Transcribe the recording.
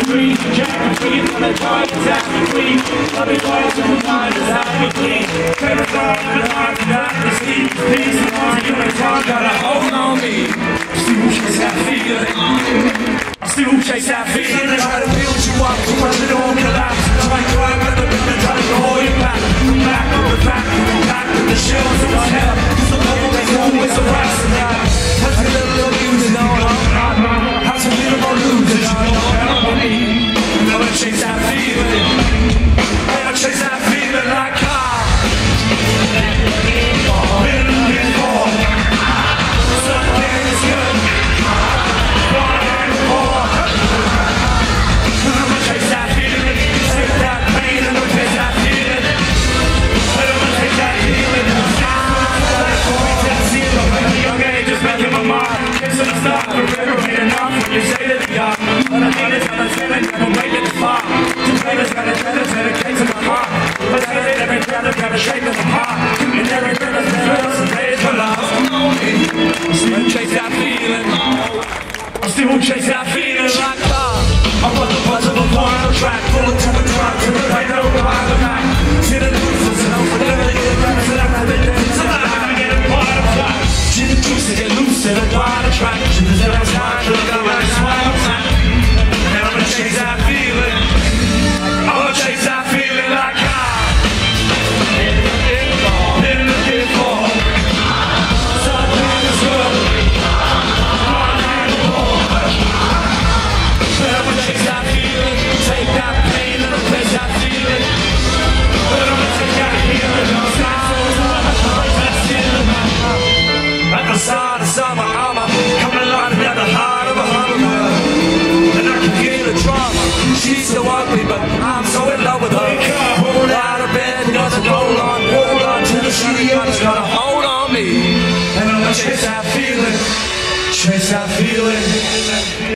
free. Jack and free, and the joy is happy free. I'll be quiet till the mind is happy clean. Better fly in the heart and not the sleep. Peace and more, you and John gotta hold on me. Still chase that feeling. Still chase that feeling. Try to feel what you want, too much it all collapse. Try to climb up the river, try to hold you back. Come back, come back, come back to the shells of my hell. Cause the love is always a rascal now. How's a little losing on? How's a little more losing on me? Never chase that feeling. Never chase that feeling like chase that feeling like I want the buzz of a final track, full of time and drive to the right over by the back. See the losers and I'm whatever they get back, so I'm having them. Sometimes I get a part of fly. See the juice to get loose and I find a track. See the zero time to look up like a smile time. And I'm gonna chase that feeling. I'm gonna chase that feeling like she's so ugly, but I'm so in love with her. Hold out of bed, doesn't hold on to the sheet. It's gonna hold on me, and I'm gonna chase that feeling, chase that feeling.